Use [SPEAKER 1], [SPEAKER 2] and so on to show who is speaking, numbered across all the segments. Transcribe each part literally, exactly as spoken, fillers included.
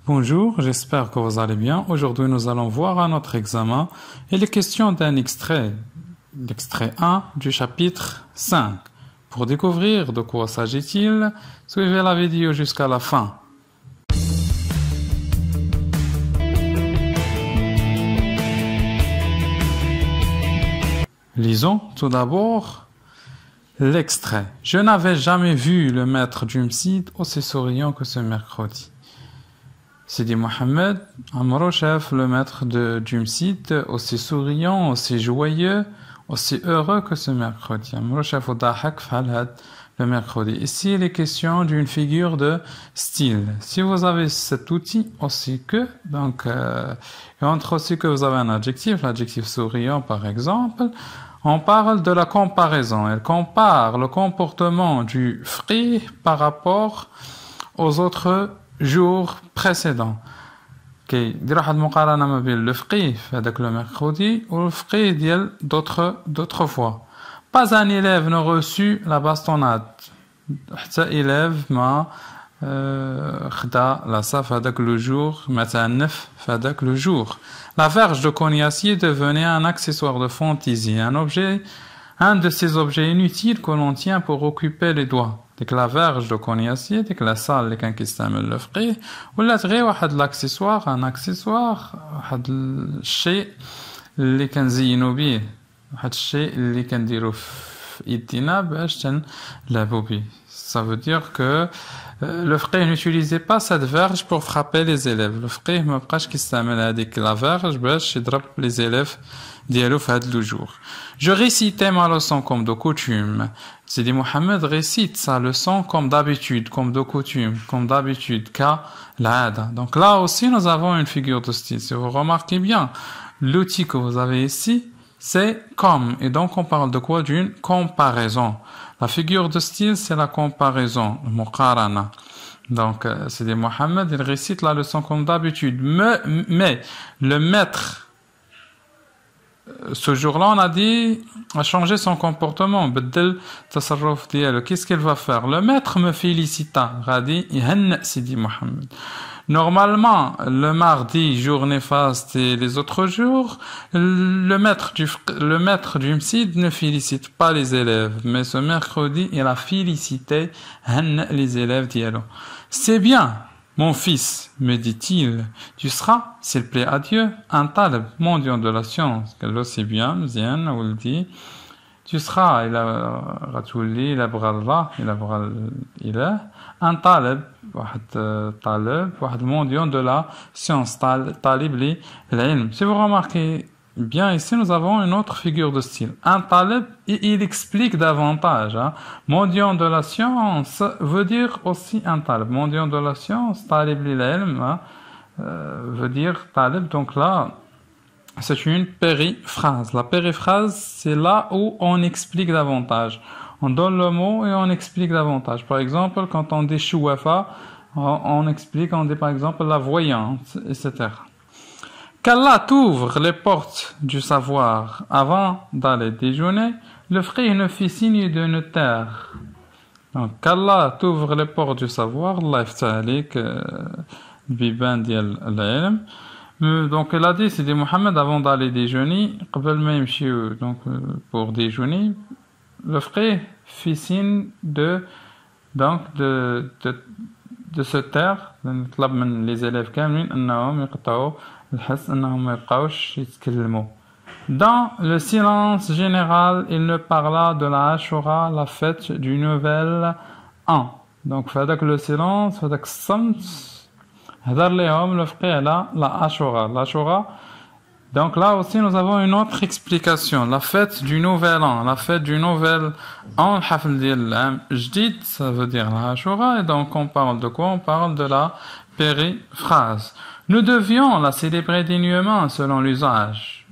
[SPEAKER 1] Bonjour, j'espère que vous allez bien. Aujourd'hui, nous allons voir un autre examen et les questions d'un extrait, l'extrait un du chapitre cinq. Pour découvrir de quoi s'agit-il, suivez la vidéo jusqu'à la fin. Lisons tout d'abord l'extrait. Je n'avais jamais vu le maître du Msid aussi souriant que ce mercredi. Sidi Mohamed Amro chef, le maître de Jumsid, aussi souriant, aussi joyeux, aussi heureux que ce mercredi. Amro chef Dahak Falhad, le mercredi. Ici, il est question d'une figure de style. Si vous avez cet outil aussi que, donc, euh, et entre aussi que vous avez un adjectif, l'adjectif souriant par exemple, on parle de la comparaison. Elle compare le comportement du fri par rapport aux autres jours précédents. كي نديرو واحد المقارنة ما بين le فقيه في هذاك le mercredi ou le فقيه ديال d'autres d'autres fois. Pas un élève ne reçut la bastonnade. حتى élève ما خدا لاصا في هذاك le jour ما تعنف في هذاك le jour. La verge de cognacé devenait un accessoire de fantaisie, un objet, un de ces objets inutiles que l'on tient pour occuper les doigts. ديك لا فيرج دو كونياسي ديك لا صال اللي كان كيستعمل الفقيه ولات غير واحد لاكسيسوار ان اكسيسوار واحد الشيء اللي كنزينو به واحد الشيء اللي كنديرو في ايدينا باش تنلعبو به. Ça veut dire que le فقيه n'utilisait pas cette verge pour frapper les élèves. Le فقيه ما بقاش كيستعمل هذيك لا فيرج باش يضرب les élèves ديالو في هذا الجور. Je récitais ma leçon comme de coutume. Sidi Mohamed récite sa leçon comme d'habitude, comme de coutume, comme d'habitude, ka l'ada. Donc là aussi, nous avons une figure de style. Si vous remarquez bien, l'outil que vous avez ici, c'est comme. Et donc, on parle de quoi? D'une comparaison. La figure de style, c'est la comparaison, le muqarana. Donc, Sidi Mohamed, il récite la leçon comme d'habitude. Mais, mais le maître, ce jour-là, on a dit, a changé son comportement. Qu'est-ce qu'il va faire? Le maître me félicita. Sidi Mohamed. Normalement, le mardi, journée faste et les autres jours, le maître du, le maître du Msid ne félicite pas les élèves. Mais ce mercredi, il a félicité les élèves d'Yalo. C'est bien. Mon fils, me dit-il, tu seras, s'il plaît à Dieu, un talib, mendiant de la science. Qu'elle c'est bien, Zien, ou le dit, tu seras, il a ratouli, il a brallah, il a bral, il a un talib, واحد talib, واحد mendiant de la science, talib li l'ilm. Si vous remarquez bien ici, nous avons une autre figure de style. Un talib, il explique davantage. Hein. Mendiant de la science veut dire aussi un talib. Mendiant de la science, talib l'ilm, hein, euh, veut dire talib. Donc là, c'est une périphrase. La périphrase, c'est là où on explique davantage. On donne le mot et on explique davantage. Par exemple, quand on dit chouafa, on, on explique, on dit par exemple la voyance, et cetera. Qu'Allah t'ouvre les portes du savoir. Avant d'aller déjeuner, le frère ne fit signe de ne taire. Donc, qu'Allah t'ouvre les portes du savoir. Allah yaftahalik biban dial l'ilm. Donc, il a dit, Sidi Mohamed, avant d'aller déjeuner, donc pour déjeuner, le frère fit signe de, donc, de, de, de se taire. Les élèves كاملين أنهم يقطعوا الحس أنهم ما يبقاوش يتكلموا. Dans le silence général, il ne parla de la Ashura, la fête du nouvel an. Donc, فهذاك le silence, فهذاك الصمت, هدر لهم الفقيه على la Ashura. La Ashura. Donc là aussi, nous avons une autre explication. La fête du nouvel an. La fête du nouvel an, الحفل ديال العام جديد, ça veut dire la Ashura. Et donc, on parle de quoi? On parle de la périphrase. Nous devions la célébrer dignement selon l'usage.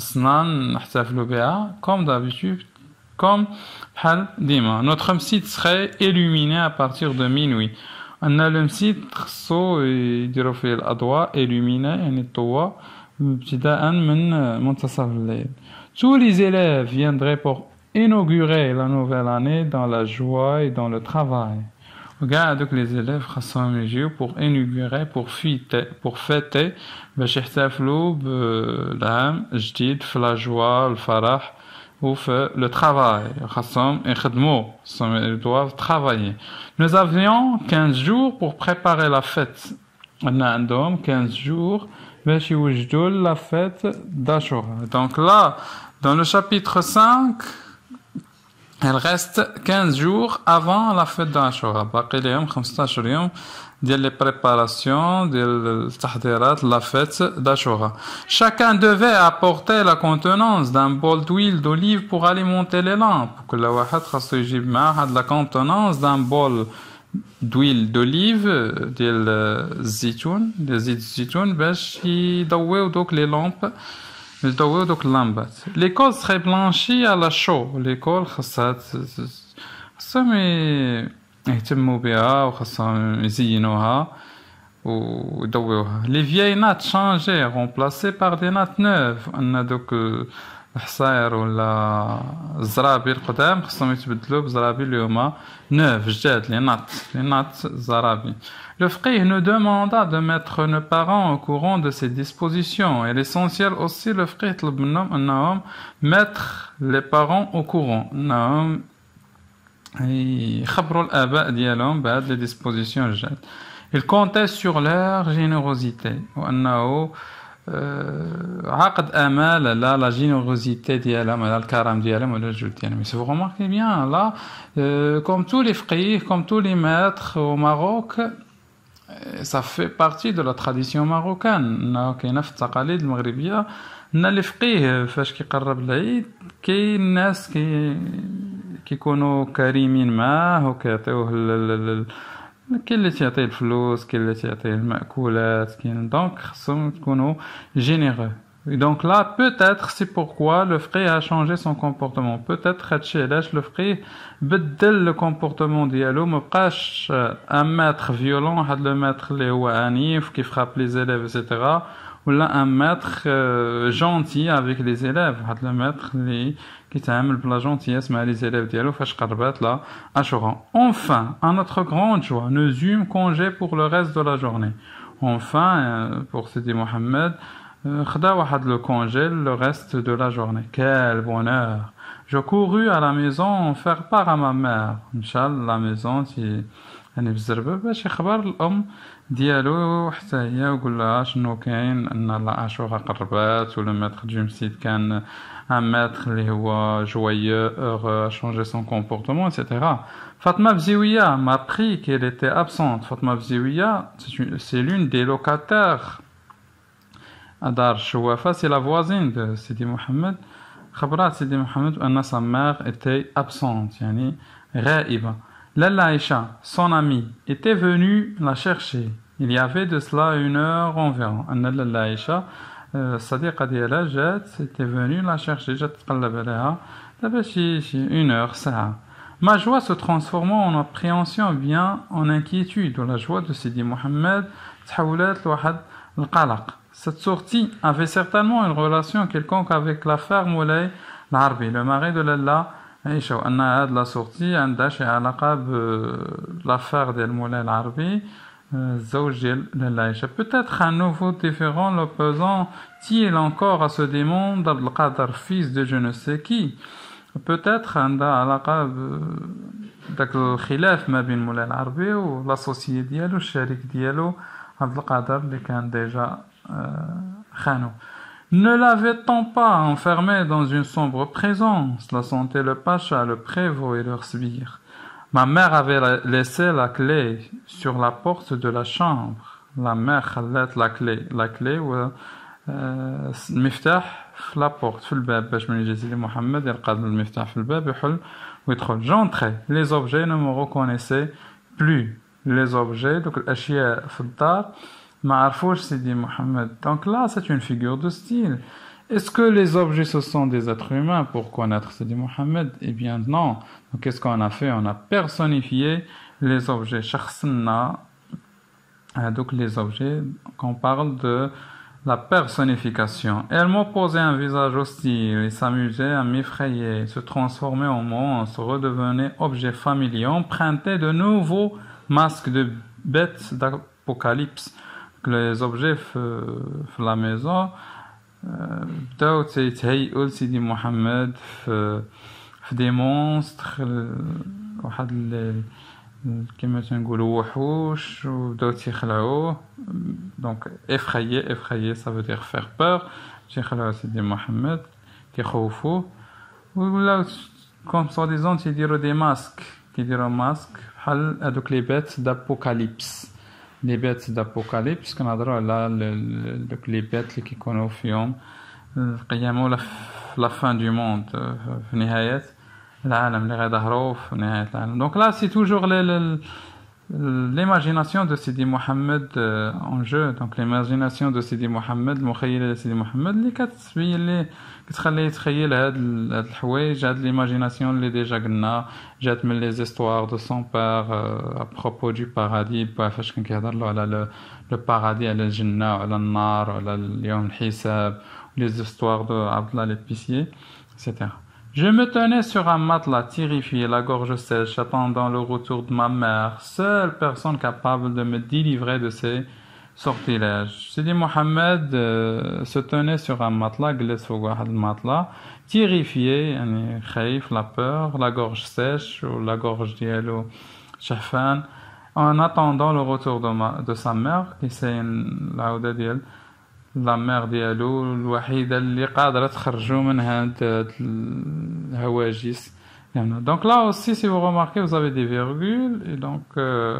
[SPEAKER 1] Comme d'habitude, comme bhal dima. Notre msid serait illuminé à partir de minuit. On a le msid خصو يديروا فيه الأضواء illuminé يعني الضوء ابتداء من منتصف الليل. Tous les élèves viendraient pour inaugurer la nouvelle année dans la joie et dans le travail. وقاعد les élèves خاصهم يجيو pour inaugurer pour fêter pour fêter باش يحتفلوا بالعام جديد في la joie الفرح وفي le travail خاصهم يخدموا ils doivent travailler. Nous avions quinze jours pour préparer la fête. عندنا عندهم quinze jours باش يوجدوا la fête d'Ashura. Donc là dans le chapitre cinq il reste quinze jours avant la fête d'Ashura. باقي لهم خمسطاش يوم ديال les préparations ديال التحضيرات la fête d'Ashura. Chacun devait apporter la contenance d'un bol d'huile d'olive pour alimenter les lampes. كل واحد خاصو يجيب معاه هاد la contenance d'un bol d'huile d'olive ديال الزيتون ديال زيت الزيتون باش يضويو دوك les lampes يضويو دوك اللمبات. L'école serait blanchie à la chaux. l'école خاصها خاصهم يهتموا بها وخاصهم يزينوها ويضويوها. Les vieilles nattes changées remplacées par des nattes neuves. أن دوك الحصاير ولا الزرابي القدام خاصهم يتبدلوا بزرابي اللي هما neuf جداد les nattes les nattes زرابي. Le frère nous demanda de mettre nos parents au courant de ces dispositions et l'essentiel aussi le frère طلب منهم أنهم mettre les parents au courant أنهم يخبروا الآباء ديالهم بهاد les dispositions الجداد. Il comptait sur leur générosité وأنه عقد آمال لا la générosité ديالهم على الكرم ديالهم ولا الجود ديالهم. Si vous remarquez bien là euh, comme tous les frères comme tous les maîtres au Maroc ça fait partie de la tradition marocaine. كاينه في التقاليد المغربيه ان الفقيه فاش كيقرب العيد كاين الناس كي كيكونوا كريمين معاه وكيعطيوه كاين اللي تيعطيه الفلوس كاين اللي تيعطيه المأكولات كاين دونك خصهم تكونوا généreux. Et donc là peut-être c'est pourquoi le frère a changé son comportement. peut-être هادشي علاش le frère بدل le comportement ديالو مبقاش un maître violent هاد le maître اللي هو عنيف كي frappe les élèves et cetera ولا un maître euh, gentil avec les élèves هاد le maître اللي كيتعامل بلا gentillesse مع les élèves ديالو فاش قربات لا Ashura. Enfin à notre grande joie nous eûmes congé pour le reste de la journée. Enfin pour Sidi Mohammed خدا واحد le congé le reste de la journée. Quel bonheur! Je courus à la maison faire part à ma mère. مشى la maison تي يعني بالزربة باش يخبر الأم ديالو حتى هي ويقول لها شنو كاين أن لا عاشوره قربات ولو ماتر جيمسيد كان un maître اللي هو joyeux, heureux, a changé son comportement, et cetera. Fatma Bziouia m'a appris qu'elle était absente. Fatma Bziouia, c'est l'une des locataires à Dar Chouafa, c'est la voisine de Sidi Mohammed. خبرات Sidi Mohammed أن sa mère était absente, يعني غائبة. Lalla Aïcha, son amie, était venue la chercher. Il y avait de cela une heure environ. أن Lalla Aïcha, الصديقة ديالها جات, était venue la chercher, جات تقلب عليها دابا شي شي une heure ساعة. Ma joie se transformant en appréhension bien en inquiétude. La joie de Sidi Mohammed تحولت لواحد القلق. Cette sortie avait certainement une relation quelconque avec l'affaire Moulay l'Arbi, le mari de Lalla Aïcha. وأن هاد la sortie عندها شي علاقة بالaffaire ديال مولاي العربي الزوج ديال لالا عائشة. Peut-être un nouveau différend l'opposant-il encore à ce démon d'Abd al-Qadir, fils de je ne sais qui. Peut-être عندها علاقة بداك الخلاف ما بين مولاي العربي والاسوسيي ديالو الشريك ديالو عبد القادر اللي كان ديجا خانو. Ne l'avait-on pas enfermé dans une sombre présence? La sentait le pacha, le prévôt et leur sbire. Ma mère avait laissé la clé sur la porte de la chambre. La mère خلت la clé, la clé و المفتاح في la porte في الباب باش من يجي سيدي محمد يلقى المفتاح في الباب يحل ويدخل. J'entrais. Les objets ne me reconnaissaient plus. Les objets donc الأشياء في الدار ما عرفوش سيدي محمد. Donc là c'est une figure de style. Est-ce que les objets ce sont des êtres humains pour connaître Sidi Mohammed? Eh bien non. Donc qu'est-ce qu'on a fait? On a personnifié les objets. Shakhsna, donc les objets, qu'on parle de la personnification. Elle m'opposait un visage hostile, il s'amusait à m'effrayer, se transformait en monstre, redevenait objet familier, empruntait de nouveaux masque de bête d'apocalypse. Les objets de la maison, بداو تيتهيئوا لسيدي محمد في في دي مونستر واحد كما تنقولوا وحوش وبداو تيخلعوه دونك effrayé effrayé ça veut dire faire peur تيخلعوا سيدي محمد تيخوفوه ولاو كوم سوا ديزون تيديروا دي ماسك كيديروا ماسك بحال هذوك لي بيت دابوكاليبس les bêtes d'apocalypse كنهضروا على دوك لي بيت اللي كيكونوا فيهم القيامة ولا la fin du monde في نهاية العالم اللي غيظهروا في نهاية العالم. Donc là c'est toujours l'imagination de Sidi Mohammed en jeu. Donc l'imagination de Sidi Mohammed المخيلة لسيدي محمد اللي كتبين ليه كتخليه يتخيل هاد هاد الحوايج هاد l'imagination اللي ديجا قلنا جات من les histoires de son père euh, à propos du paradis فاش كان كيهضر له على le paradis على الجنة وعلى النار وعلى اليوم الحساب les histoires de Abdallah l'épicier et cetera. Je me tenais sur un matelas terrifié, la gorge sèche, attendant le retour de ma mère, seule personne capable de me délivrer de ces sortilèges. Sidi Mohammed euh, se tenait sur un matelas, glisse au matelas, terrifié, yani, khaïf, la peur, la gorge sèche, ou la gorge diallo, chafan, en attendant le retour de, ma, de sa mère, qui c'est la dial. La mère ديالو الوحيدة اللي قادرة تخرجوا من هاد الهواجس. Donc là aussi, si vous remarquez, vous avez des virgules et donc euh,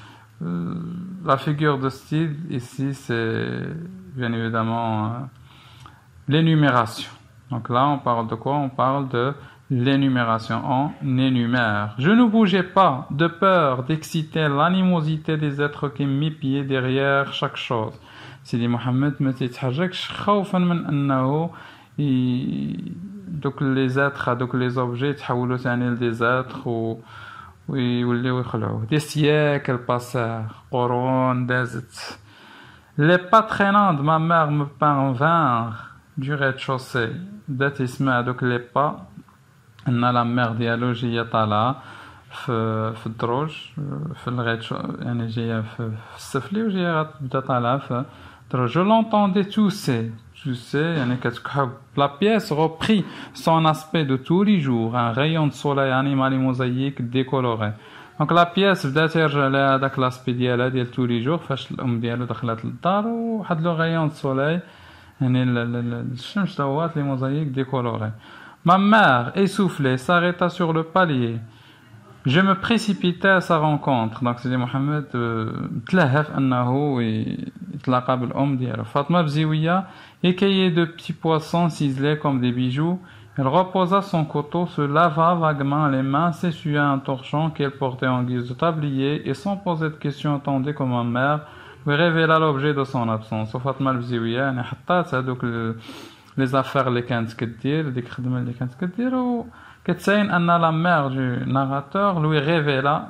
[SPEAKER 1] la figure de style ici, c'est bien évidemment euh, l'énumération. Donc là, on parle de quoi? On parle de l'énumération. On énumère. Je ne bougeais pas de peur d'exciter l'animosité des êtres qui m'épiaient derrière chaque chose. سيدي محمد ما تيتحركش خوفا من انه دوك لي زاتر دوك لي زوبجي يتحولوا ثاني لدي زاتر و ويوليو يخلعوه. دي سياكل باسار قرون دازت. Les pas traînants de ma mère me parvinrent du rez-de-chaussée. بدات يسمع دوك لي با ان لا مير ديالو جايه طالعه في في الدروج في الغيد يعني جايه في السفلي وجايه غتبدا طالعه في Je l'entendais tousser, tousser, la pièce reprit son aspect de tous les jours, un rayon de soleil animal et mosaïque décoloré. Donc la pièce بدات ترجع لها داك l'aspect ديالها ديال tous les jours فاش الام ديالو دخلت للدار وواحد لو rayon de soleil يعني الشمس دوات لي موزايك décoloré. Ma mère, essoufflée, s'arrêta sur le palier. Je me précipitais à sa rencontre. Donc Sidi Mohammed تلهف انه يتلاقى بالام ديالو. Fatma Bziouia, écaillée de petits poissons ciselés comme des bijoux, elle reposa son couteau, se lava vaguement les mains, s'essuya un torchon qu'elle portait en guise de tablier et sans poser de questions attendait comme ma mère lui révéla l'objet de son absence. Fatma Bziouia يعني حطات هذوك les affaires اللي كانت كدير ديك الخدمه اللي كانت كدير و كتسين ان لا مير دو ناراتور لوي ريفيلا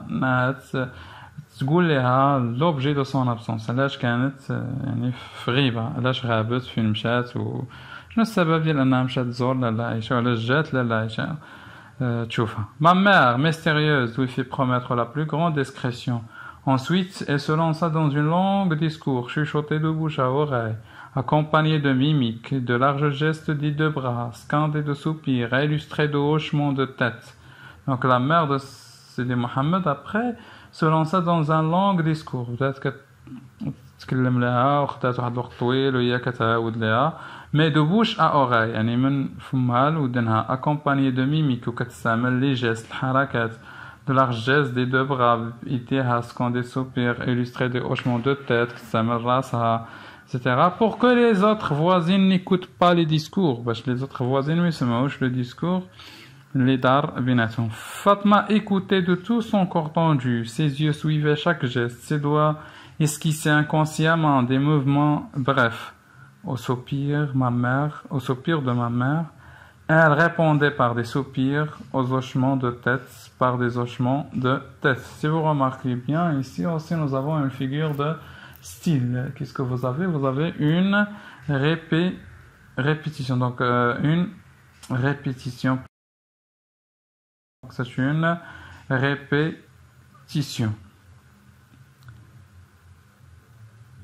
[SPEAKER 1] تقول لها لوبجي دو سون ابسونس علاش كانت يعني في غيبه علاش غابت فين مشات وشنو السبب ديال انها مشات تزور لالا عائشه وعلاش جات لالا عائشه تشوفها. Ma mère mystérieuse lui fit promettre la plus grande discrétion. Ensuite elle se lança dans une longue discours chuchotée de bouche à oreille, accompagné de mimiques, de larges gestes dits de bras, scandés de soupirs, illustrés de hochements de tête. Donc la mère de Sidi Mohammed, après, se lança dans un long discours. Peut-être que تكلم لها وخدات واحد الوقت طويل وهي كتعاود لها mais de bouche à oreille يعني من فمها لودنها accompagné de mimiques وكتستعمل لي جيست الحركات de larges gestes des deux bras يديها scandés de soupirs illustrés de hochements de tête كتستعمل راسها et cetera pour que les autres voisines n'écoutent pas les discours. باش les autres voisines ما يسمعوش le discours les dar بيناتهم. Fatma écoutait de tout son corps tendu, ses yeux suivaient chaque geste, ses doigts esquissaient inconsciemment des mouvements brefs. Au soupir, ma mère, au soupir de ma mère, elle répondait par des soupirs, aux hochements de tête, par des hochements de tête. Si vous remarquez bien, ici aussi nous avons une figure de style. Qu'est-ce que vous avez? Vous avez une répé... répétition. Donc euh, une répétition. C'est une répétition.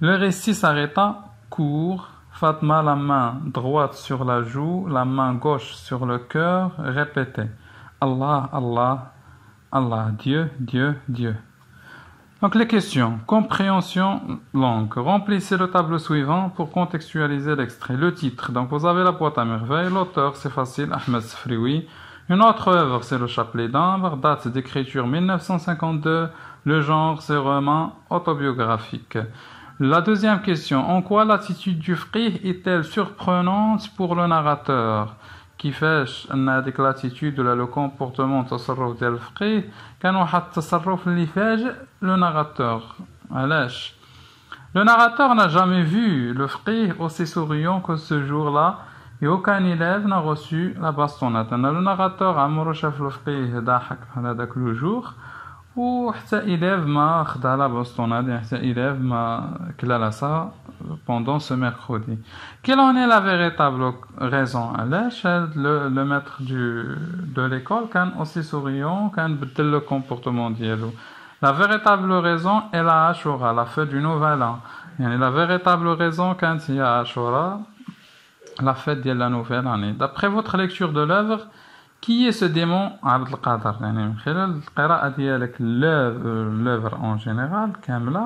[SPEAKER 1] Le récit s'arrêta court. Fatma, la main droite sur la joue, la main gauche sur le cœur, répétait Allah, Allah, Allah, Dieu, Dieu, Dieu. Donc les questions. Compréhension longue. Remplissez le tableau suivant pour contextualiser l'extrait. Le titre. Donc vous avez la boîte à merveille. L'auteur, c'est facile, Ahmed Sfrioui. Une autre œuvre, c'est le Chapelet d'Ambre. Date d'écriture mille neuf cent cinquante-deux. Le genre, c'est roman autobiographique. La deuxième question. En quoi l'attitude du fiqh est-elle surprenante pour le narrateur? كيفاش ان هذيك لاتيتود ولا لو كومبورتمون التصرف ديال الفقيه كان واحد التصرف اللي فاجئ لو ناراتور علاش le narrateur n'a jamais vu le fiqh aussi souriant que ce jour-là et aucun élève n'a reçu la bastonnade. le narrateur عمرو شاف الفقيه ضاحك بحال هذاك لو جور وحتى élève ما خدا la bastonnade حتى élève ما كلا لا ça pendant ce mercredi. Quelle en est la véritable raison? Le, le maître du, de l'école كان aussi souriant, كان بدل le comportement ديالو. La véritable raison est la Ashura, la fête du nouvel an. يعني la véritable raison كانت هي Ashura, la fête de la nouvelle année. D'après votre lecture de l'œuvre, qui est ce démon عبد القادر؟ يعني من خلال القراءة ديالك l'œuvre en général كاملة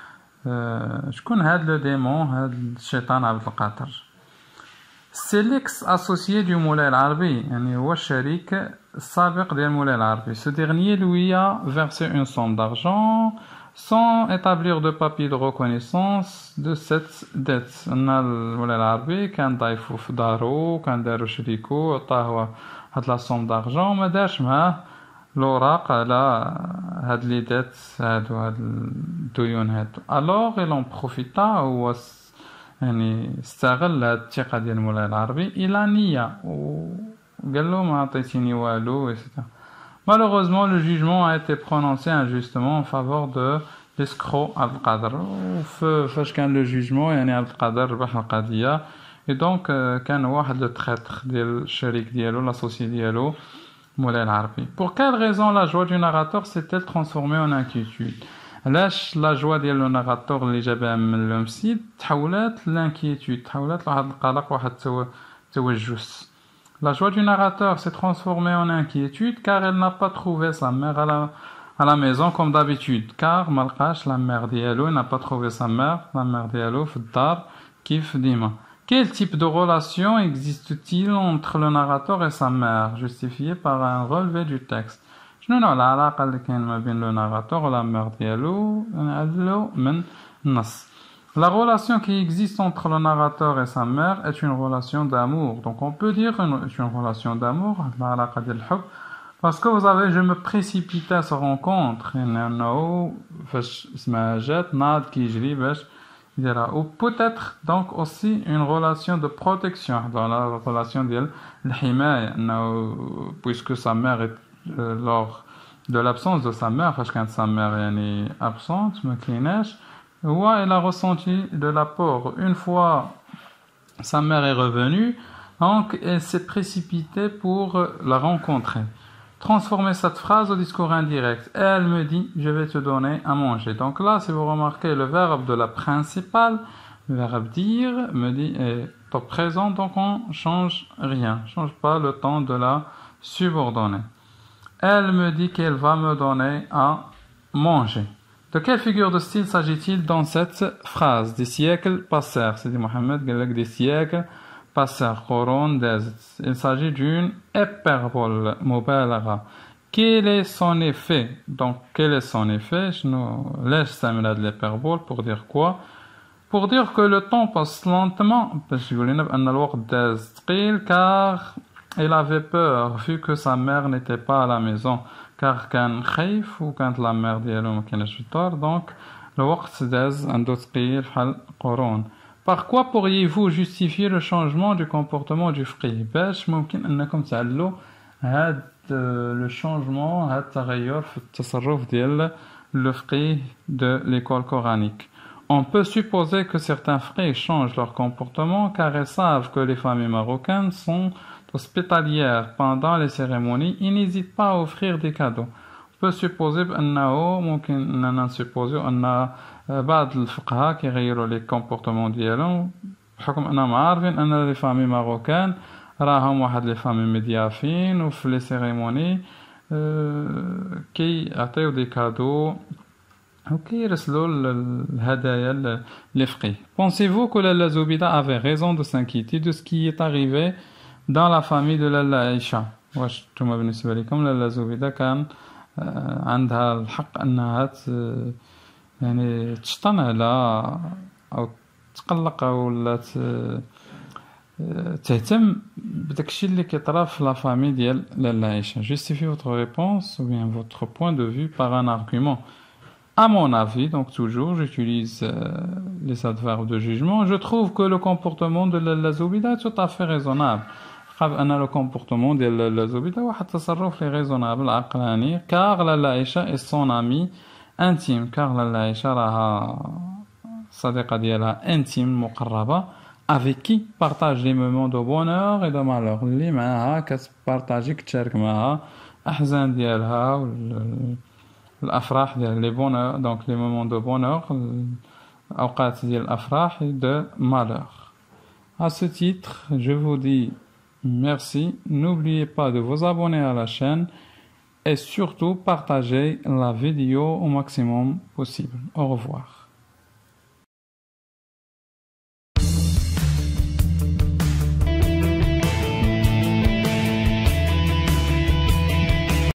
[SPEAKER 1] شكون هاد لو ديمون هاد الشيطان عبد القادر؟ سي ليكس اسوسيي دو مولاي العربي يعني هو الشريك السابق ديال مولاي العربي. Ce dernier lui a versé une somme d'argent sans établir de papier de reconnaissance de cette dette. ان مولاي العربي كان ضيفو في دارو كان دارو شريكو عطاه هاد لا somme d'argent ما دارش معاه l'oracle على هاد لي ديت هادو هاد الديون هادو. alors il en profita هو يعني استغل هاد الثقة ديال مولاي العربي إلى نية وقال له ما عطيتيني والو etc. malheureusement le jugement a été prononcé injustement en faveur de l'escroc عبد القادر وفاش كان لو جوجمون يعني عبد القادر ربح القضية et donc كان واحد لو تريتر ديال الشريك ديالو لاسوسي ديالو مولاي العربي. Pour quelle raison la joie du narrateur s'est-elle transformée en inquiétude? علاش لا جوا ديال لو ناراتور اللي جابها من المسيد تحولت لانكيتود تحولت لواحد القلق واحد التوجس. La joie du narrateur s'est transformée en inquiétude car elle n'a pas trouvé sa mère à la, à la maison comme d'habitude. Car malqash la mère ديالو n'a pas trouvé sa mère la mère ديالو في الدار كيف ديما. Quel type de relation existe-t-il entre le narrateur et sa mère, justifié par un relevé du texte? شنو العلاقة اللي كاين ما بين le narrateur et la mère ديالو نعدلو من النص. La relation qui existe entre le narrateur et sa mère est une relation d'amour. Donc on peut dire une, une relation d'amour, العلاقة ديال الحب. Parce que vous savez, je me précipitais à cette rencontre. إنه فاش اسمها جات ناض كيجري باش ou peut-être donc aussi une relation de protection dans la relation de l'himaya puisque sa mère est euh, lors de l'absence de sa mère parce que sa mère est absente ou elle a ressenti de l'apport une fois sa mère est revenue donc elle s'est précipitée pour la rencontrer. Transformer cette phrase au discours indirect. Elle me dit, je vais te donner à manger. Donc là, si vous remarquez le verbe de la principale, le verbe dire, me dit, est au présent, donc on change rien. On change pas le temps de la subordonnée. Elle me dit qu'elle va me donner à manger. De quelle figure de style s'agit-il dans cette phrase? Des siècles passèrent. C'est dit Mohammed, des siècles passèrent. Il s'agit d'une hyperbole mubalagha. Quel est son effet? Donc, quel est son effet? Je nous laisse de l'hyperbole pour dire quoi? Pour dire que le temps passe lentement, car il avait peur, vu que sa mère n'était pas à la maison. Car quand khayf ou quand la mère ديالو ما كانش في الدار, donc le وقت داز عنده ثقيل بحال قرون. Par quoi pourriez-vous justifier le changement du comportement du fiqh? باش ممكن انكم تعلوا هاد le changement هاد التغير في التصرف ديال le fiqh de l'école coranique. On peut supposer que certains fiqh changent leur comportement car ils savent que les familles marocaines sont hospitalières pendant les cérémonies et n'hésitent pas à offrir des cadeaux. On peut supposer أنه ممكن أننا نسupposer أن بعض الفقهاء كيغيروا لي كومبورتمون ديالهم بحكم انهم عارفين ان لي فامي ماروكان راهم واحد لي فامي مضيافين وفي لي سيريموني كي يعطيو دي كادو وكيرسلوا الهدايا للفقيه. Pensez-vous que Lalla Zoubida avait raison de s'inquiéter de ce qui est arrivé dans la famille de Lalla Aïcha؟ واش نتوما بالنسبه لكم لالا زبيده كان عندها الحق انها يعني تشطن على او تقلق ولا تهتم بداكشي اللي كيطرا في لا فامي ديال لالا عائشه؟ Justifie votre réponse ou bien votre point de vue par un argument. À mon avis, donc toujours j'utilise euh, les adverbes de jugement, je trouve que le comportement de Lalla Zoubida est tout à fait raisonnable. أن le comportement de Lalla Zoubida واحد التصرف اللي raisonnable عقلاني car Lalla Aïcha est son amie intime, car Lalla Aïcha راها صديقة ديالها intime مقربة avec qui partage les moments de bonheur et de malheur اللي معاها كتبارطاجي كتشارك معاها أحزان ديالها الأفراح ديال les bonheurs donc les moments de bonheur الأوقات ديال الأفراح de malheur. À ce titre, je vous dis merci, n'oubliez pas de vous abonner à la chaîne et surtout partagez la vidéo au maximum possible. Au revoir.